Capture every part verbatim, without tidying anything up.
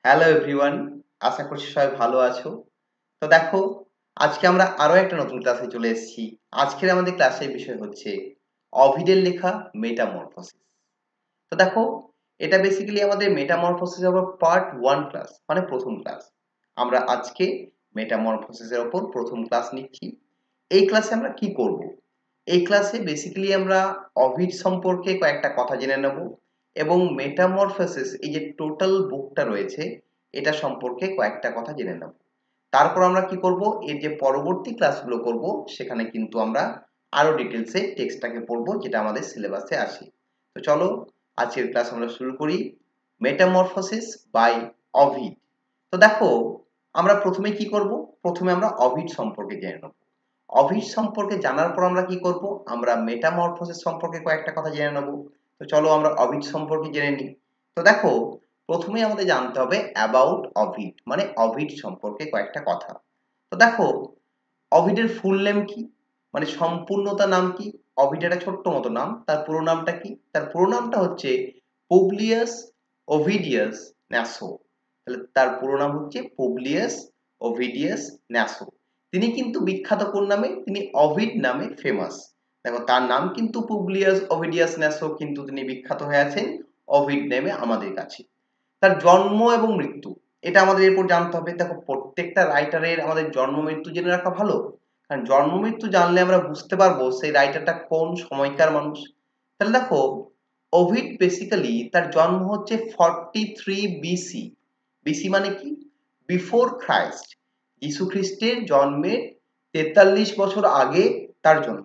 Hello everyone, আশা করছি সবাই ভালো আছো। তো দেখো, আজকে আমরা আরো একটা নতুন ক্লাসে চলে এসেছি। আজকের আমাদের ক্লাসের বিষয় হচ্ছে অভিডের লেখা মেটামরফোসিস। তো দেখো, এটা বেসিক্যালি আমাদের মেটামরফোসিস এর পার্ট ওয়ান ক্লাস, মানে প্রথম ক্লাস। আমরা আজকে মেটামরফোসিসের ওপর প্রথম ক্লাস নিচ্ছি। এই ক্লাসে আমরা কি করব? এই ক্লাসে বেসিক্যালি আমরা অভিড সম্পর্কে কয়েকটা কথা জেনে নেব এবং মেটামরফোসিস এই যে টোটাল বুকটা রয়েছে এটা সম্পর্কে কয়েকটা কথা জেনে নেব। তারপর আমরা কি করব, এর যে পরবর্তী ক্লাসগুলো করব সেখানে কিন্তু আমরা আরো ডিটেলসে টেক্সটটাকে পড়বো, যেটা আমাদের সিলেবাসে আছে। তো চলো আজকের ক্লাস আমরা শুরু করি। Metamorphosis by Ovid. তো দেখো, আমরা প্রথমে কি করব, প্রথমে আমরা অভিড সম্পর্কে জেনে নেব। অভিড সম্পর্কে জানার পর আমরা কি করব, আমরা মেটামরফোসিস সম্পর্কে কয়েকটা কথা জেনে নেব। তো চলো আমরা অভিড সম্পর্কে জেনে নিই। তো দেখো, প্রথমে আমাদের জানতে হবে অ্যাবাউট অভিড, মানে অভিড সম্পর্কে কয়েকটা কথা। তো দেখো, অভিডের ফুল নেম কি, মানে সম্পূর্ণতা নাম কি? অভিড একটা ছোট্ট মতো নাম, তার পুরো নামটা কি? তার পুরো নামটা হচ্ছে পুবলিয়াস ওভিডিয়াস ন্যাসো। তাহলে তার পুরো নাম হচ্ছে পুবলিয়াস ওভিডিয়াস ন্যাসো। তিনি কিন্তু বিখ্যাত কোন নামে? তিনি অভিড নামে ফেমাস। দেখো, তার নাম কিন্তু পুবলিয়াস ওভিডিয়াস ন্যাসো, কিন্তু তিনি বিখ্যাত হয়ে আছেন অভিড নেমে আমাদের কাছে। তার জন্ম এবং মৃত্যু, এটা আমাদের এরপর জানতে হবে। দেখো, প্রত্যেকটা রাইটারের আমাদের জন্ম মৃত্যু জেনে রাখা ভালো, কারণ জন্ম মৃত্যু জানলে আমরা বুঝতে পারবো সেই রাইটারটা কোন সময়কার মানুষ। তাহলে দেখো, ওভিড বেসিক্যালি তার জন্ম হচ্ছে ফর্টি থ্রি বিসি। বিসি মানে কি? Before Christ. যীশু খ্রিস্টের জন্মের তেতাল্লিশ বছর আগে তার জন্ম।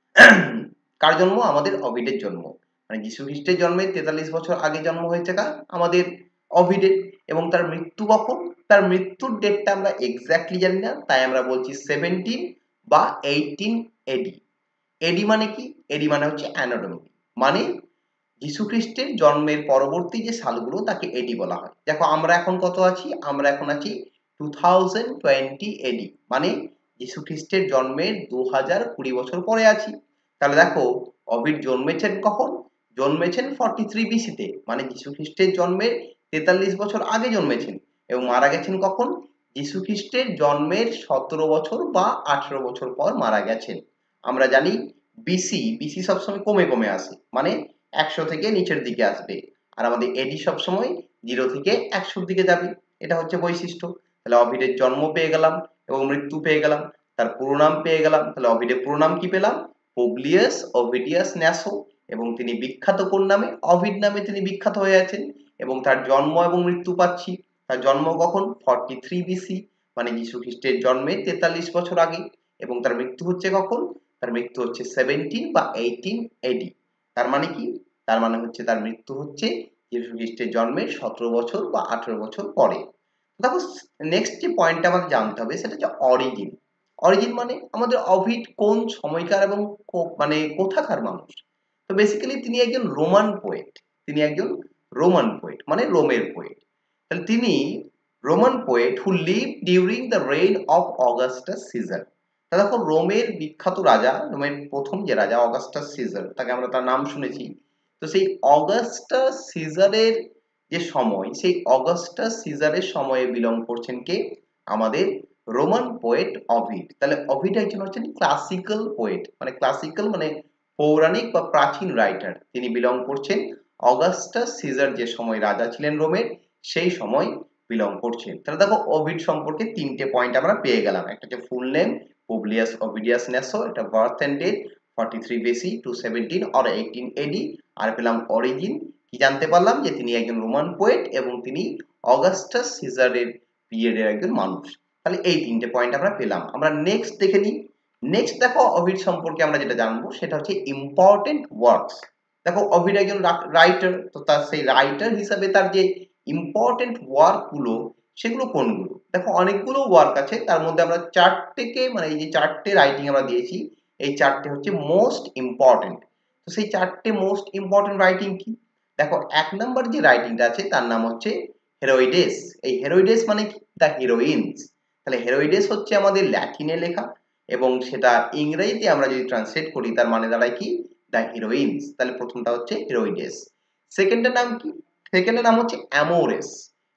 কার জন্ম? আমাদের অভিডের জন্ম। মানে যীশু খ্রিস্টের জন্মের তেতাল্লিশ বছর আগে জন্ম হয়েছে কার? আমাদের অভিডের। এবং তার মৃত্যু কখন? তার মৃত্যুর ডেটটা আমরা এক্স্যাক্টলি জানি না, তাই আমরা বলছি সেভেন্টিন বা এইটিন এডি। এডি মানে কি? এডি মানে হচ্ছে অ্যানাটমি, মানে যীশু খ্রিস্টের জন্মের পরবর্তী যে সালগুলো তাকে এডি বলা হয়। দেখো, আমরা এখন কত আছি? আমরা এখন আছি টু থাউজেন্ড টোয়েন্টি এডি, মানে যীশু খ্রিস্টের জন্মের দু হাজার কুড়ি বছর পরে আছি। তাহলে দেখো, অভিড জন্মেছেন কখন? জন্মেছেন ফর্টি থ্রি বিসিতে, মানে যীশু খ্রিস্টের জন্মের তেতাল্লিশ বছর আগে জন্মেছেন। এবং মারা গেছেন কখন? যীশু খ্রিস্টের জন্মের সতেরো বছর বা আঠেরো বছর পর মারা গেছেন। আমরা জানি বিসি, বিসি সবসময় কমে কমে আসে, মানে একশো থেকে নিচের দিকে আসবে। আর আমাদের এডি সবসময় জিরো থেকে একশোর দিকে যাবে। এটা হচ্ছে বৈশিষ্ট্য। তাহলে অভিডের জন্ম পেয়ে গেলাম এবং মৃত্যু পেয়ে গেলাম, তার পুরো নাম পেয়ে গেলাম। তাহলে অভিডের পুরো নাম কি পেলাম? Publius Ovidius Naso. এবং তিনি বিখ্যাত কোন নামে? অভিড নামে তিনি বিখ্যাত হয়ে আছেন। এবং তার জন্ম এবং মৃত্যু পাচ্ছি। তার জন্ম কখন? ফর্টি থ্রি বিসি, মানে যীশু খ্রিস্টের জন্মের তেতাল্লিশ বছর আগে। এবং তার মৃত্যু হচ্ছে কখন? তার মৃত্যু হচ্ছে সেভেন্টিন বা এইটিন এডি। তার মানে কি? তার মানে হচ্ছে তার মৃত্যু হচ্ছে যীশু খ্রিস্টের জন্মের সতেরো বছর বা আঠেরো বছর পরে। দেখো, নেক্সট যে পয়েন্টটা আমাদের জানতে হবে সেটা হচ্ছে অরিজিন। অরিজিন মানে আমাদের অভিড কোন সময়কার এবং মানে কোথাকার মানুষ? তো বেসিক্যালি তিনি একজন রোমান পোয়েট। তিনি একজন রোমান পোয়েট, মানে রোমের পোয়েট। তাহলে তিনি Roman poet who live during the reign of Augustus Caesar. তা দেখো, রোমের বিখ্যাত রাজা, রোমের প্রথম যে রাজা অগাস্টাস সিজার, তাকে আমরা তার নাম শুনেছি। তো সেই অগাস্টাস সিজারের যে সময়, সেই অগাস্টাস সিজারের সময়ে বিলং করছেন কে? আমাদের রোমান পোয়েট অভিড। তাহলে অভিড একজন হচ্ছেন ক্লাসিক্যাল পোয়েট, মানে ক্লাসিক্যাল মানে পৌরাণিক বা প্রাচীন রাইটার। তিনি বিলং করছেন অগাস্টাস সিজার যে সময় রাজা ছিলেন রোমের, সেই সময় বিলং করছেন। তাহলে দেখো, ওভিড সম্পর্কে তিনটে পয়েন্ট আমরা পেয়ে গেলাম। একটা হচ্ছে full name Publius Ovidius Naso, এটা birth and date forty three BC to seventeen or eighteen AD. আর পেলাম অরিজিন, কি জানতে পারলাম? যে তিনি একজন রোমান পোয়েট এবং তিনি অগাস্টাস সিজারের পিরিয়ডের একজন মানুষ। তাহলে এই তিনটে পয়েন্ট আমরা পেলাম। আমরা নেক্সট দেখে নিই। নেক্সট দেখো, অভিড সম্পর্কে আমরা যেটা জানবো সেটা হচ্ছে ইম্পর্টেন্ট ওয়ার্কস। দেখো, অভিড একজন রাইটার, তো তার সেই রাইটার হিসাবে তার যে ইম্পর্টেন্ট ওয়ার্ক গুলো, সেগুলো কোনগুলো? দেখো, অনেকগুলো ওয়ার্ক আছে, তার মধ্যে আমরা চারটেকে, মানে এই যে চারটে রাইটিং আমরা দিয়েছি, এই চারটে হচ্ছে মোস্ট ইম্পর্টেন্ট। তো সেই চারটে মোস্ট ইম্পর্টেন্ট রাইটিং কি? দেখো, এক নম্বর যে রাইটিংটা আছে তার নাম হচ্ছে হেরোইডেস। এই হেরোইডেস মানে কি? The heroines. তাহলে হেরোইডেস হচ্ছে আমাদের ল্যাটিনে লেখা, এবং সেটা ইংরেজিতে আমরা যদি ট্রান্সলেট করি তার মানে দাঁড়ায় কি? The heroines. তাহলে প্রথমটা হচ্ছে হেরোইডেস। সেকেন্ডের নাম কি? সেকেন্ডের নাম হচ্ছে অ্যামোরেস।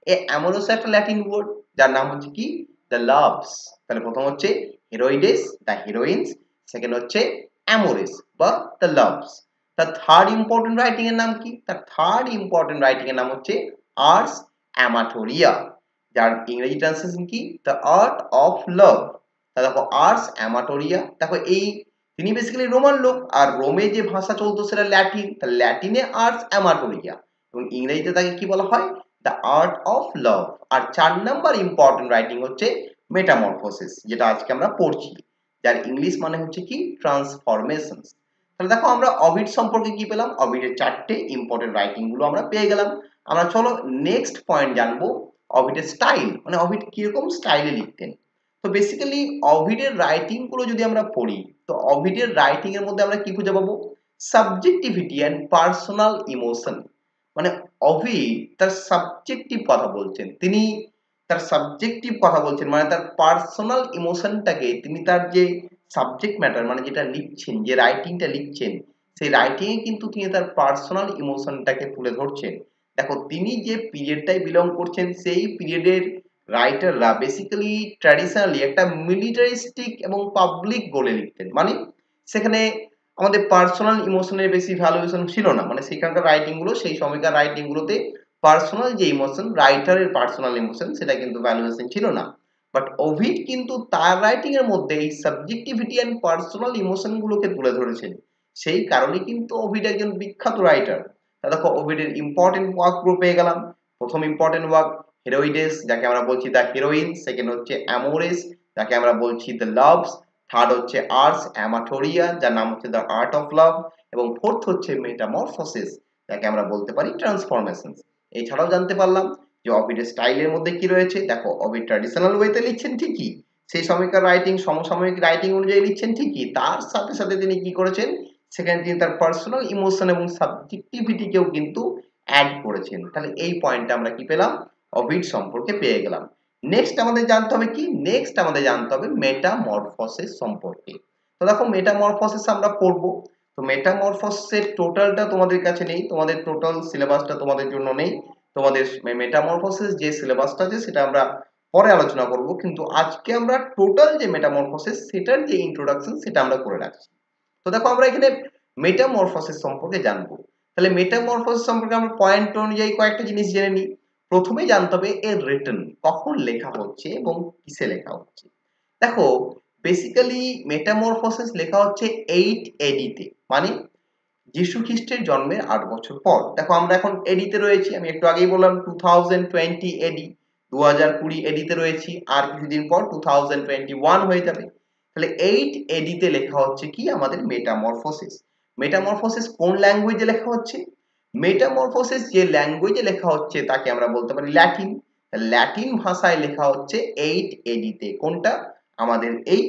এ অ্যামোরাস একটা ল্যাটিন ওয়ার্ড যার নাম হচ্ছে কি দ্য লাভস। তাহলে প্রথম হচ্ছে হেরোইডেস দ্য হিরোইনস, সেকেন্ড হচ্ছে অ্যামোরেস বা দ্য লাভস। তার থার্ড ইম্পর্টেন্ট রাইটিং এর নাম কি? তার থার্ড ইম্পর্টেন্ট রাইটিং এর নাম হচ্ছে আর্স অ্যামাটোরিয়া, যার ইংরেজি ট্রান্সলেশন কি দ্য আর্ট অফ লাভ। তা দেখো আর্স অ্যামাটোরিয়া, দেখো এই তিনি বেসিক্যালি রোমান লোক, আর রোমে যে ভাষা চলতো সেটা ল্যাটিন, তাহলে ল্যাটিনে আর্স অ্যামাটোরিয়া এবং ইংরেজিতে তাকে কি বলা হয় দ্য আর্ট অফ লাভ। আর চার নাম্বার ইম্পর্টেন্ট রাইটিং হচ্ছে মেটামরফোসিস, যেটা আজকে আমরা পড়ছি, যার ইংলিশ মানে হচ্ছে কি ট্রান্সফরমেশন। তাহলে দেখো আমরা অভিড সম্পর্কে কি পেলাম, অভিডের চারটে ইম্পর্টেন্ট রাইটিং গুলো আমরা পেয়ে গেলাম। আমরা চলো নেক্সট পয়েন্ট জানবো অভিডের স্টাইল, মানে অভিড কিরকম স্টাইলে লিখতেন। তো বেসিক্যালি অভিডের রাইটিং গুলো যদি আমরা পড়ি, তো অভিডের রাইটিং এর মধ্যে আমরা কি খুঁজে পাবো সাবজেক্টিভিটি অ্যান্ড পার্সোনাল ইমোশন। মানে অভিড তার সাবজেক্টিভ কথা বলছেন, তিনি তার সাবজেক্টিভ কথা বলছেন, মানে তার পার্সোনাল ইমোশনটাকে তিনি তার যে সাবজেক্ট ম্যাটার মানে যেটা লিখছেন, যে রাইটিংটা লিখছেন, সেই রাইটিং এ কিন্তু তিনি তার পার্সোনাল ইমোশনটাকে তুলে ধরছেন। দেখো তিনি যে পিরিয়ডটাই বিলং করছেন সেই পিরিয়ডের রাইটাররা বেসিক্যালি ট্র্যাডিশনালি একটা মিলিটারিস্টিক এবং পাবলিক গোলে লিখতেন, মানে সেখানে আমাদের পার্সোনাল ইমোশনের বেশি ভ্যালুয়েশন ছিল না, মানে সেখানকার রাইটিং গুলো সেই সময়কার রাইটিং গুলোতে পার্সোনাল যে ইমোশন, রাইটারের পার্সোনাল ইমোশন, সেটা কিন্তু ভ্যালুয়েশন ছিল না। বাট ওভিড কিন্তু তার রাইটিং এর মধ্যে এই সাবজেক্টিভিটি এন্ড পার্সোনাল ইমোশন গুলোকে তুলে ধরেছেন, সেই কারণে কিন্তু ওভিড একজন বিখ্যাত রাইটার। তা দেখো ওভিডের ইম্পর্টেন্ট ওয়ার্ক গুলো পেয়ে গেলাম। প্রথম ইম্পর্টেন্ট ওয়ার্ক হেরোইডেস, যাকে আমরা বলছি দ্য হিরোইন, সেকেন্ড হচ্ছে অ্যামোরেস, যাকে আমরা বলছি দ্য লাভস, থার্ড হচ্ছে আর্স অ্যামাটোরিয়া, যার নাম হচ্ছে দ্য আর্ট অফ লাভ, এবং ফোর্থ হচ্ছে মেটামরফোসিস, যাকে আমরা বলতে পারি ট্রান্সফরমেশন। এছাড়াও জানতে পারলাম যে অভিডের স্টাইলের মধ্যে কি রয়েছে। দেখো অভিড ট্র্যাডিশনাল ওয়েতে লিখছেন ঠিকই, সেই সময়কার রাইটিং সমসাময়িক রাইটিং অনুযায়ী লিখছেন ঠিকই, তার সাথে সাথে তিনি কি করেছেন সেখানে তিনি তার পার্সোনাল ইমোশন এবং সাবজেক্টিভিটিকেও কিন্তু অ্যাড করেছেন। তাহলে এই পয়েন্টটা আমরা কি পেলাম অভিড সম্পর্কে পেয়ে গেলাম। নেক্সট আমাদের জানতে হবে কি, নেক্সট আমাদের জানতে হবে মেটামরফোসিস সম্পর্কে। তো দেখো মেটামরফোসিস আমরা পড়বো, তো মেটামরফোসিসের টোটালটা তোমাদের কাছে নেই, তোমাদের টোটাল সিলেবাসটা তোমাদের জন্য নেই, তোমাদের মেটামরফোসিস যে সিলেবাসটা আছে সেটা আমরা পরে আলোচনা করব, কিন্তু আজকে আমরা টোটাল যে মেটামরফোসিস সেটার যে ইন্ট্রোডাকশন সেটা আমরা করে রাখছি। তো দেখো আমরা এখানে মেটামরফোসিস সম্পর্কে জানবো, তাহলে মেটামরফোসিস সম্পর্কে আমরা পয়েন্ট অনুযায়ী কয়েকটা জিনিস জেনে নিই। প্রথমেই জানতে হবে এর রিটন, কখন লেখা হচ্ছে এবং কিসে লেখা হচ্ছে। দেখো বেসিক্যালি মেটামরফোসিস লেখা হচ্ছে এইট এডিতে, মানে যীশু খ্রিস্টের জন্মের আট বছর পর। দেখো আমরা এখন এডিতে রয়েছি, আমি একটু আগেই বললাম টু থাউজেন্ড টোয়েন্টি এডি, দু হাজার কুড়ি এডিতে রয়েছি, আর কিছুদিন পর টু থাউজেন্ড টোয়েন্টি ওয়ান হয়ে যাবে। তাহলে এইট এডিতে লেখা হচ্ছে কি আমাদের মেটামরফোসিস। মেটামরফোসিস কোন ল্যাঙ্গুয়েজে লেখা হচ্ছে? মেটামরফোসিস যে ল্যাঙ্গুয়েজে লেখা হচ্ছে তাকে আমরা বলতে পারি ল্যাটিন। ল্যাটিন ভাষায় লেখা হচ্ছে এইট এডিতে, কোনটা আমাদের এই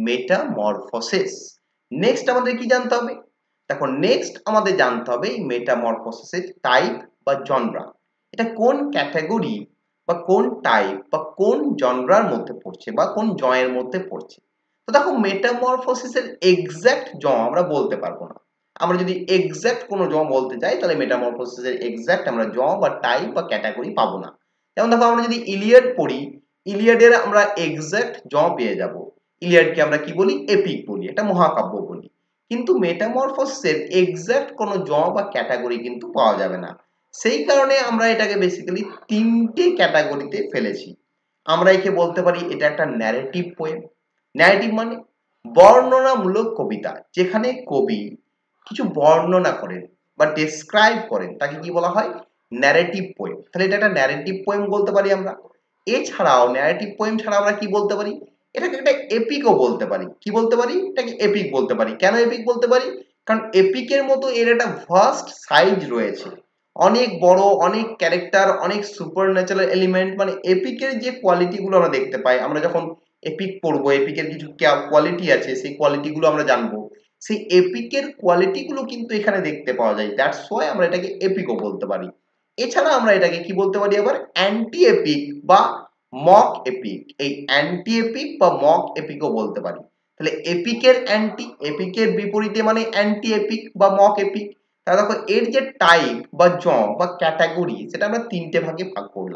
মেটামরফোসিস। নেক্সট আমাদের কি জানতে হবে, দেখো নেক্সট আমাদের জানতে হবে এই মেটামরফোসিসের টাইপ বা জনরা, এটা কোন ক্যাটাগরি বা কোন টাইপ বা কোন জনরার মধ্যে পড়ছে বা কোন জয়ের মধ্যে পড়ছে। তো দেখো মেটামরফোসিসের এক্সাক্ট জ আমরা বলতে পারবো না, আমরা যদি এক্সাক্ট কোনো জ বলতে চাই তাহলে মেটামরফোসিসের এক্সাক্ট আমরা জ বা টাইপ বা ক্যাটাগরি পাবো না। যেমন দেখো আমরা যদি ইলিয়াড পড়ি, ইলিয়াডের আমরা এক্সাক্ট জ পেয়ে যাব, ইলিয়াডকে আমরা কি বলি এপিক বলি, এটা মহাকাব্য বলি, কিন্তু মেটামরফোসিসের এক্সাক্ট কোনো জ বা ক্যাটাগরি কিন্তু পাওয়া যাবে না। সেই কারণে আমরা এটাকে বেসিক্যালি তিনটে ক্যাটাগরিতে ফেলেছি। আমরা একে বলতে পারি এটা একটা ন্যারেটিভ পোয়েম। ন্যারেটিভ মানে বর্ণনামূলক কবিতা, যেখানে কবি কিছু বর্ণনা করেন বা ডেসক্রাইব করেন, তাকে কি বলা হয় ন্যারেটিভ পোয়েম। তাহলে এটা একটা ন্যারেটিভ পোয়েম বলতে পারি আমরা। এছাড়াও ন্যারেটিভ পোয়েম ছাড়া আমরা কি বলতে পারি, এটাকে একটা এপিকও বলতে পারি। কি বলতে পারি, এটাকে এপিক বলতে পারি। কেন এপিক বলতে পারি, কারণ এপিকের মতো এর একটা ভাস্ট সাইজ রয়েছে, অনেক বড়, অনেক ক্যারেক্টার, অনেক সুপারন্যাচারাল এলিমেন্ট, মানে এপিকের যে কোয়ালিটি গুলো আমরা দেখতে পাই, আমরা যখন এপিক পড়বো এপিকের কিছু কোয়ালিটি আছে, সেই কোয়ালিটি গুলো আমরা জানবো, সেই এপিকের কোয়ালিটি গুলো কিন্তু এখানে দেখতে পাওয়া যায়, দ্যাটস ওয়াই আমরা এটাকে এপিকও বলতে পারি। এছাড়া আমরা এটাকে কি বলতে পারি আবার অ্যান্টি এপিক বা মক এপিক, এই অ্যান্টি এপিক বা মক এপিকও বলতে পারি। তাহলে এপিকের অ্যান্টি, এপিকের বিপরীতে মানে অ্যান্টি এপিক বা মক এপিক। তাহলে দেখো এর যে টাইপ বা জ বা ক্যাটাগরি সেটা আমরা তিনটে ভাগে ভাগ করলাম।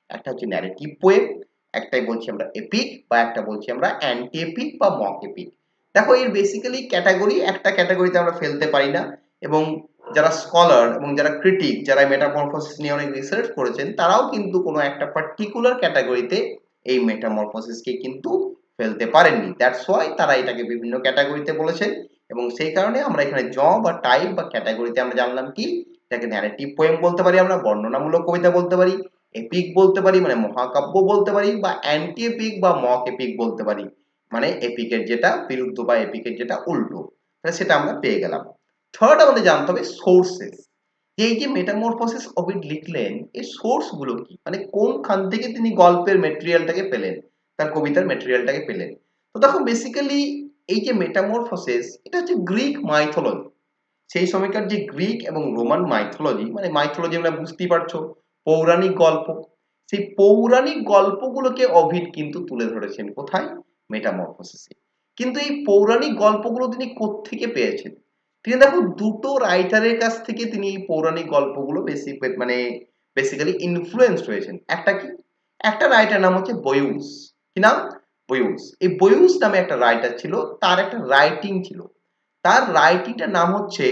একটা হচ্ছে ন্যারেটিভ পোয়েম, একটাই বলছি আমরা এপিক, বা একটা বলছি আমরা অ্যান্টি এপিক বা মক এপিক। দেখো এর বেসিক্যালি ক্যাটাগরি একটা ক্যাটাগরিতে আমরা ফেলতে পারি না, এবং যারা স্কলার এবং যারা ক্রিটিক, যারা মেটামরফোসিস নিয়ে অনেক রিসার্চ করেছেন, তারাও কিন্তু কোনো একটা পার্টিকুলার ক্যাটাগরিতে এই মেটামরফোসিসকে কিন্তু ফেলতে পারেননি। দ্যাটস ওয়াই তারা এটাকে বিভিন্ন ক্যাটাগরিতে বলেছেন, এবং সেই কারণে আমরা এখানে জ বা টাইপ বা ক্যাটাগরিতে আমরা জানলাম কি, এটাকে ন্যারেটিভ পোয়েম বলতে পারি, আমরা বর্ণনামূলক কবিতা বলতে পারি, এপিক বলতে পারি মানে মহাকাব্য বলতে পারি, বা অ্যান্টি এপিক বা মক এপিক বলতে পারি মানে এপিকের যেটা বিরুদ্ধ বা এপিকের যেটা উল্টো। তাহলে সেটা আমরা পেয়ে গেলাম। থার্ড আমাদের জানতে হবে সোর্সেস। এই যে মেটামরফোসিস ওভিড লিখলেন, এই সোর্স গুলো কি, মানে কোনখান থেকে তিনি গল্পের মেটেরিয়ালটাকে পেলেন, তার কবিতার মেটেরিয়ালটাকে পেলেন। তো দেখো বেসিক্যালি এই যে মেটামরফোসিস, এটা হচ্ছে গ্রিক মাইথোলজি। সেই সময়কার যে গ্রিক এবং রোমান মাইথোলজি, মানে মাইথোলজি আমরা বুঝতেই পারছো, পৌরাণিক গল্প, সেই পৌরাণিক গল্পগুলোকে ওভিড কিন্তু তুলে ধরেছেন কোথায়, মেটামরফোসিসে। কিন্তু এই পৌরাণিক গল্পগুলো তিনি কোত্থেকে পেয়েছেন? তিনি দেখো দুটো রাইটারের কাছ থেকে তিনি এই পৌরাণিক গল্পগুলো বেশি মানে বেসিক্যালি ইনফ্লুয়েন্সড হয়েছেন। একটা কি, একটা রাইটার নাম হচ্ছে বয়ুস। কি নাম? বয়ুস। এই বয়ুস নামে একটা রাইটার ছিল, তার একটা রাইটিং ছিল, তার রাইটিংটার নাম হচ্ছে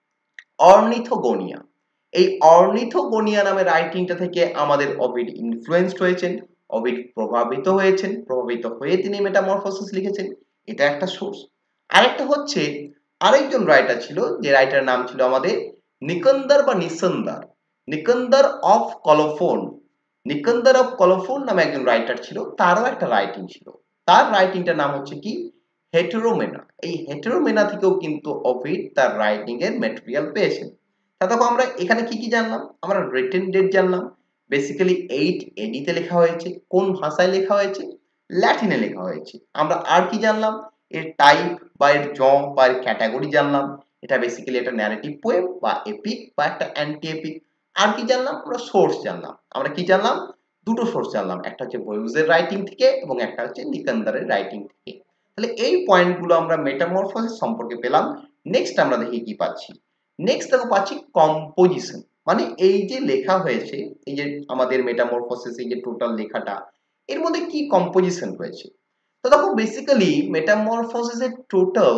অর্নিথোগোনিয়া। এই অর্নিথোগোনিয়া নামে রাইটিংটা থেকে আমাদের ওভিড ইনফ্লুয়েন্সড হয়েছেন, ওভিড প্রভাবিত হয়েছেন, প্রভাবিত হয়ে তিনি মেটামরফোসিস লিখেছেন। এটা একটা সোর্স। আরেকটা হচ্ছে আরেকজন রাইটার ছিল, যে রাইটার নাম ছিল আমাদের নিকন্দর বা নিসন্দার, নিকন্দর অফ কলোফোন। নিকন্দর অফ কলোফোন নামে একজন রাইটার ছিল, তারও একটা রাইটিং ছিল, তার রাইটিংটার নাম হচ্ছে কি, হেটেরোমেনা। এই হেটেরোমেনা থেকেও কিন্তু ওভিড তার রাইটিং এর ম্যাটেরিয়াল পেয়েছেন। তা দেখো আমরা এখানে কি কি জানলাম, আমরা রিটেন ডেট জানলাম, বেসিক্যালি এইট এডিতে লেখা হয়েছে, কোন ভাষায় লেখা হয়েছে, ল্যাটিনে লেখা হয়েছে। আমরা আর কি জানলাম, এর টাইপ বা এর জ বা এর ক্যাটাগরি জানলাম, এটা বেসিক্যালি একটা ন্যারেটিভ পোয়েম বা এপিক বা একটা অ্যান্টি এপিক। আর কি জানলাম, আমরা সোর্স জানলাম। আমরা কি জানলাম, দুটো সোর্স জানলাম, একটা হচ্ছে বয়ুজের রাইটিং থেকে এবং একটা হচ্ছে নিকান্দারের রাইটিং থেকে। তাহলে এই পয়েন্টগুলো আমরা মেটামরফোসিস সম্পর্কে পেলাম। নেক্সট আমরা দেখি কি পাচ্ছি। নেক্সট দেখো পাচ্ছি কম্পোজিশন। মানে এই যে লেখা হয়েছে, এই যে আমাদের মেটামরফোসিস, এই যে টোটাল লেখাটা, এর মধ্যে কি কম্পোজিশন রয়েছে। তো দেখো বেসিক্যালি মেটামরফোসিস এর total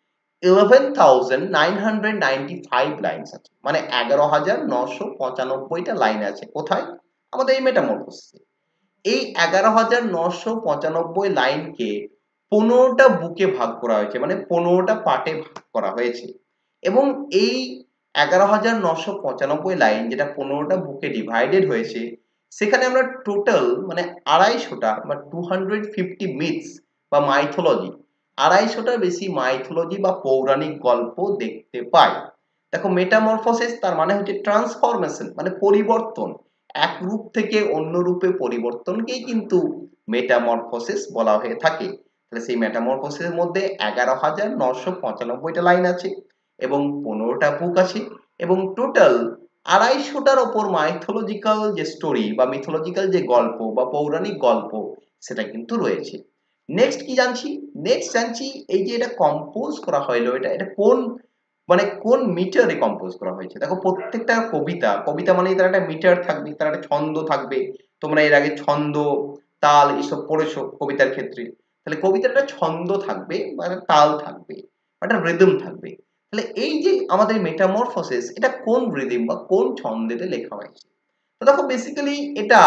eleven thousand nine hundred ninety five lines আছে, মানে এগারো হাজার নশো পঁচানব্বইটা লাইন আছে কোথায়, আমাদের এই মেটামরফোসিসে। এই এগারো হাজার নশো পঁচানব্বই লাইনকে পনেরোটা বুকে ভাগ করা হয়েছে, মানে পনেরোটা পার্টে ভাগ করা হয়েছে। এবং এই এগারো হাজার নশো পঁচানব্বই লাইন যেটা পনেরোটা বুকে ডিভাইডেড হয়েছে, সেখানে আমরা টোটাল মানে আড়াইশোটা বা টু হান্ড্রেড ফিফটি মিথস বা মাইথোলজি, আড়াইশোটার বেশি মাইথোলজি বা পৌরাণিক গল্প দেখতে পাই। দেখো মেটামরফোসিস তার মানে হচ্ছে ট্রান্সফরমেশন, মানে পরিবর্তন, এক রূপ থেকে অন্য রূপে পরিবর্তনকেই কিন্তু মেটামরফোসিস বলা হয়ে থাকে। তাহলে সেই মেটামরফোসিসের মধ্যে এগারো হাজার নশো পঁচানব্বইটা লাইন আছে এবং পনেরোটা বুক আছে, এবং টোটাল আড়াইশোটার ওপর মাইথোলজিক্যাল যে স্টোরি বা মিথোলজিক্যাল যে গল্প বা পৌরাণিক গল্প, সেটা কিন্তু রয়েছে। নেক্সট কি জানছি, নেক্সট জানছি এই যে এটা কম্পোজ করা হলো, এটা এটা কোন মানে কোন মিটারে কম্পোজ করা হয়েছে। দেখো প্রত্যেকটা কবিতা, কবিতা মানে তার একটা মিটার থাকবে, তার একটা ছন্দ থাকবে। তোমরা এর আগে ছন্দ, তাল এসব পড়েছো কবিতার ক্ষেত্রে। তাহলে কবিতার একটা ছন্দ থাকবে বা একটা তাল থাকবে, একটা রিদম থাকবে। তাহলে এই যে আমাদের মেটামরফোসিস, এটা কোন রিদম বা কোন ছন্দেতে লেখা হয়েছে। তো দেখো বেসিক্যালি এটা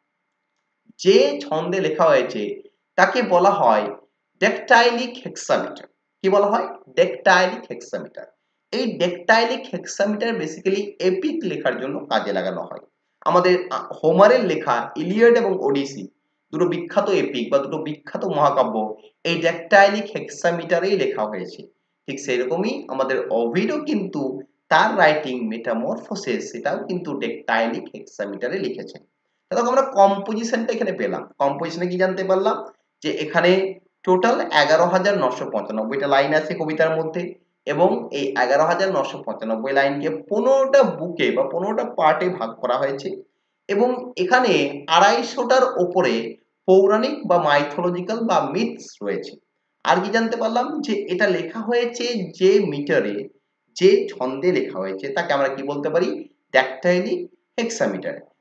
যে ছন্দে লেখা হয়েছে তাকে বলা হয় ডেকটাইলিক হেক্সামিটার। কি বলা হয়, ডেকটাইলিক হেক্সামিটার। এই ডেকটাইলিক হেক্সামিটার বেসিক্যালি এপিক লেখার জন্য কাজে লাগানো হয়। আমাদের হোমারের লেখা ইলিয়াড এবং ওডিসি, দুটো বিখ্যাত এপিক বা দুটো বিখ্যাত মহাকাব্য, এই ডেকটাইলিক হেক্সামিটারেই লেখা হয়েছে। ঠিক সেরকমই আমাদের ওভিডও কিন্তু তার রাইটিং মেটামরফোসিস, সেটাও কিন্তু ডেকটাইলিক হেক্সামিটারে লিখেছেন। তাহলে আমরা কম্পোজিশনটা এখানে পেলাম। কম্পোজিশনে কি জানতে পারলাম, যে এখানে টোটাল এগারো হাজার নশো পঁচানব্বইটা লাইন আছে কবিতার মধ্যে, এবং এই এগারো হাজার নশো পঁচানব্বই লাইনকে পনেরোটা বুকে বা পনেরোটা পার্টে ভাগ করা হয়েছে, এবং এখানে আড়াইশোটার ওপরে পৌরাণিক বা মাইথোলজিক্যাল বা মিথস রয়েছে। আর কি জানতে পারলাম, যে এটা লেখা হয়েছে যে মিটারে, যে ছন্দে লেখা হয়েছে, তাকে আমরা কি বলতে পারি, ড্যাকটাইলিক হেক্সামিটার।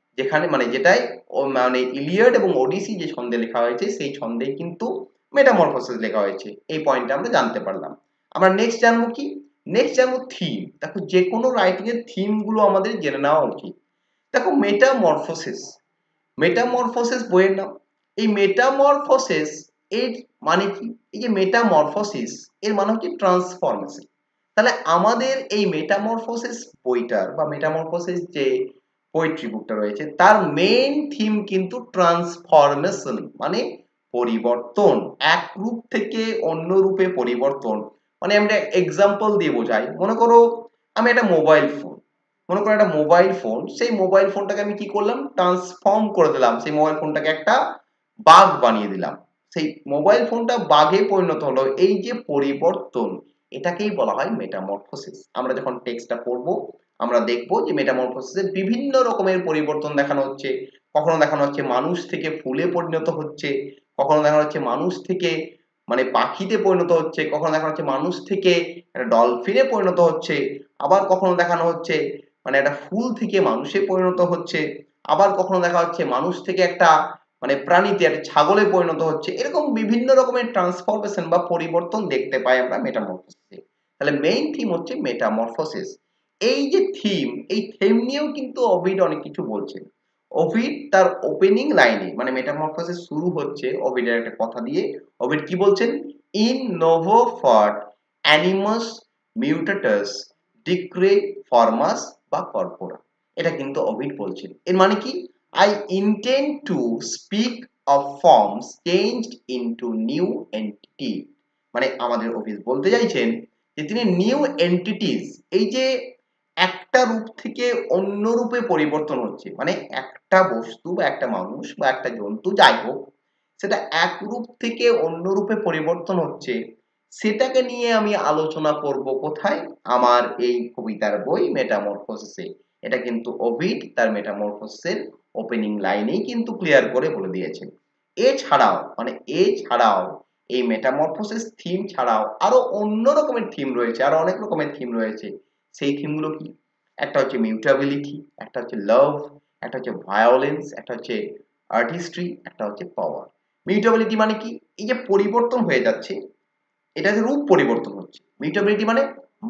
যেখানে মানে যেটাই মানে ইলিয়াড এবং ওডিসি যে ছন্দে লেখা হয়েছে সেই ছন্দেই কিন্তু মেটামরফোসিস লেখা হয়েছে। এই পয়েন্টটা আমরা জানতে পারলাম। আমরা নেক্সট জানবো কি, নেক্সট জানবো থিম। দেখো যে কোনো রাইটিং এর থিম গুলো আমাদের জেনে নেওয়া উচিত। দেখো মেটামরফোসিস, মেটামরফোসিস বইয়ের নাম। এই মেটামরফোসিস এর মানে কি, এই যে মেটামরফোসিস এর মানে হচ্ছে ট্রান্সফরমেশন। তাহলে আমাদের এই মেটামরফোসিস বইটার বা মেটামরফোসিস যে পোয়েট্রি বুকটা রয়েছে তার মেইন থিম কিন্তু ট্রান্সফরমেশন, মানে পরিবর্তন, এক রূপ থেকে অন্য রূপে পরিবর্তন। মানে আমরা এক্সাম্পল দিয়ে বোঝাই, মনে করো আমি একটা মোবাইল ফোন, মনে করো একটা মোবাইল ফোন, সেই মোবাইল ফোনটাকে আমি কি করলাম, ট্রান্সফর্ম করে দিলাম, সেই মোবাইল ফোনটাকে একটা বাগ বানিয়ে দিলাম, সেই মোবাইল ফোনটা বাগে পরিণত হলো। এই যে পরিবর্তন, এটাকেই বলা হয় মেটামরফোসিস। আমরা যখন টেক্সটটা পড়বো আমরা দেখবো যে মেটামরফোসিসের বিভিন্ন রকমের পরিবর্তন দেখানো হচ্ছে। কখনো দেখানো হচ্ছে মানুষ থেকে ফুলে পরিণত হচ্ছে, কখনো দেখানো হচ্ছে মানুষ থেকে মানে পাখিতে পরিণত হচ্ছে, কখনো দেখানো হচ্ছে মানুষ থেকে একটা ডলফিনে পরিণত হচ্ছে, আবার কখনো দেখানো হচ্ছে মানে একটা ফুল থেকে মানুষে পরিণত হচ্ছে, আবার কখনো দেখা হচ্ছে মানুষ থেকে একটা মানে প্রাণীতে একটা ছাগলে পরিণত হচ্ছে। এরকম বিভিন্ন রকমের ট্রান্সফরমেশন বা পরিবর্তন দেখতে পাই আমরা মেটামরফোসিসে। তাহলে মেইন থিম হচ্ছে মেটামরফোসিস। এই যে থিম, এই থিম নিয়েও কিন্তু ওভিড অনেক কিছু বলছেন। ওভিড তার ওপেনিং লাইনে মানে মেটামরফোসিস শুরু হচ্ছে ওভিডের একটা কথা দিয়ে। ওভিড কি বলছেন, ইন নোভো ফট অ্যানিমাস মিউটেটাস ডিক্রে ফরমাস বা কর্পোরা। এটা কিন্তু ওভিড বলছেন। এর মানে কি, I intend to speak of forms changed into new entity। মানে আমাদের অফিস বলতে চাইছেন যে তিনি নিউ এন্টিটিস, এই যে একটা রূপ থেকে অন্য রূপে পরিবর্তন হচ্ছে, মানে একটা বস্তু বা একটা মানুষ বা একটা জন্তু যাই হোক, সেটা এক রূপ থেকে অন্য রূপে পরিবর্তন হচ্ছে, সেটাকে নিয়ে আমি আলোচনা করব কোথায়, আমার এই কবিতার বই মেটামরফোসিসে। এটা কিন্তু ওভিড তার মেটামরফোসিসের ওপেনিং লাইনেই কিন্তু ক্লিয়ার করে বলে দিয়েছেন। এছাড়াও মানে এছাড়াও এই মেটামরফোসিস থিম ছাড়াও আরো অন্য রকমের থিম রয়েছে, আরো অনেক রকমের থিম রয়েছে। সেই থিমগুলো কি, একটা হচ্ছে মিউটেবিলিটি, একটা হচ্ছে লাভ, একটা হচ্ছে ভায়োলেন্স, একটা হচ্ছে আর্টিস্ট্রি, একটা হচ্ছে পাওয়ার। মিউটেবিলিটি মানে কি, এই যে পরিবর্তন হয়ে যাচ্ছে, এটা যে রূপ পরিবর্তন হচ্ছে। মিউটেবিলিটি মানে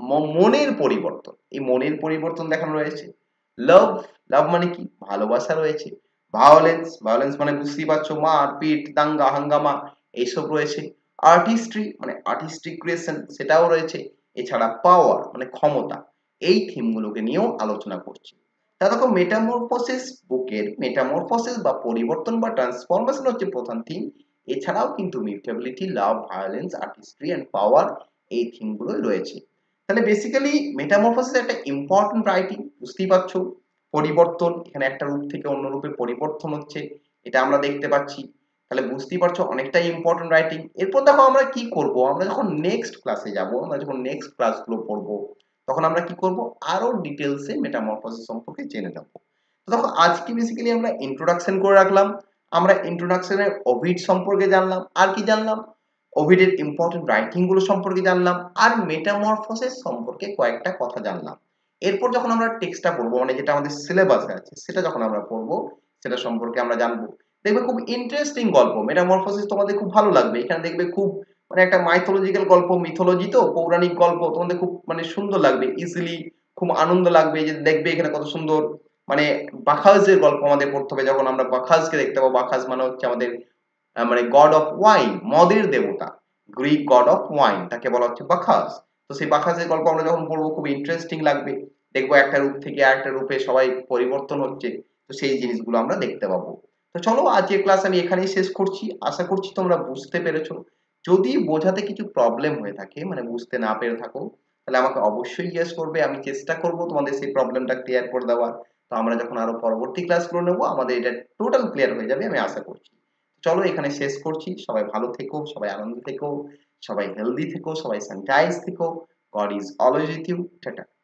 মনের পরিবর্তন, এই মনের পরিবর্তন দেখানো রয়েছে। লাভ, লাভ মানে কি, ভালোবাসা রয়েছে। ভায়োলেন্স, ভায়োলেন্স মানে বুঝতেই পারছো, মার পিট দাঙ্গা হাঙ্গামা এইসব রয়েছে। আর্টিস্ট্রি মানে আর্টিস্টিক ক্রিয়েশন, সেটাও রয়েছে। এছাড়া পাওয়ার মানে ক্ষমতা। এই থিমগুলোকে নিয়েও আলোচনা করছি। তা দেখো মেটামরফোসিস বুকের মেটামরফোসিস বা পরিবর্তন বা ট্রান্সফরমেশন হচ্ছে প্রধান থিম। এছাড়াও কিন্তু mutability, love, violence, artistry and power এই থিমগুলোই রয়েছে। তাহলে বেসিক্যালি মেটামরফোসিস একটা ইম্পর্টেন্ট রাইটিং, বুঝতেই পারছো। পরিবর্তন, এখানে একটা রূপ থেকে অন্য রূপে পরিবর্তন হচ্ছে, এটা আমরা দেখতে পাচ্ছি। তাহলে বুঝতেই পারছো অনেকটাই ইম্পর্টেন্ট রাইটিং। এরপর দেখো আমরা কি করব, আমরা যখন নেক্সট ক্লাসে যাব, আমরা যখন নেক্সট ক্লাসগুলো পড়বো তখন আমরা কি করব, আরো ডিটেলসে মেটামরফোসিস সম্পর্কে জেনে নেব। তো দেখো আজকে বেসিক্যালি আমরা ইন্ট্রোডাকশন করে রাখলাম, আমরা ইন্ট্রোডাকশনে ওভিড সম্পর্কে জানলাম, আর কি জানলাম, ওভিডের ইম্পর্টেন্ট রাইটিং গুলো সম্পর্কে জানলাম, আর মেটামরফোসিস সম্পর্কে কয়েকটা কথা জানলাম। এরপর যখন আমরা টেক্সটটা পড়বো মানে যেটা আমাদের সিলেবাসে আছে সেটা যখন আমরা পড়বো সেটা সম্পর্কে আমরা জানবো। দেখবে খুব ইন্টারেস্টিং গল্প, মেটামরফোসিস তোমাদের খুব ভালো লাগবে। এখানে দেখবে খুব মানে একটা মাইথোলজিক্যাল গল্প, মিথোলজি তো পৌরাণিক গল্প, তোমাদের খুব মানে সুন্দর লাগবে, ইজিলি খুব আনন্দ লাগবে যে দেখবে এখানে কত সুন্দর মানে বাখাসের গল্প আমাদের পড়তে হবে। যখন আমরা বাখাসকে দেখতে পাবো, বাখাস মানে হচ্ছে আমাদের আহ, মানে গড অফ ওয়াইন, মদের দেবতা, গ্রিক গড অফ ওয়াইন, তাকে বলা হচ্ছে বাখাস। তো সেই বাখাসের গল্প আমরা যখন পড়বো খুব ইন্টারেস্টিং লাগবে, দেখবো একটা রূপ থেকে আরেকটা রূপে সবাই পরিবর্তন হচ্ছে, তো সেই জিনিসগুলো আমরা দেখতে পাবো। তো চলো আজকের ক্লাস আমি এখানেই শেষ করছি, আশা করছি তোমরা বুঝতে পেরেছো। যদি বোঝাতে কিছু প্রবলেম হয়ে থাকে মানে বুঝতে না পেরে থাকো তাহলে আমাকে অবশ্যই জিজ্ঞেস করবে, আমি চেষ্টা করব তোমাদের সেই প্রবলেমটা ক্লিয়ার করে দেওয়ার। তো আমরা যখন আরো পরবর্তী ক্লাসগুলো নেবো আমাদের এটা টোটাল ক্লিয়ার হয়ে যাবে আমি আশা করছি। চলো এখানে শেষ করছি, সবাই ভালো থেকো, সবাই আনন্দ থেকো, সবাই হেলদি থেকো, সবাই স্যানিটাইজ থেকো। God is always with you. Tata.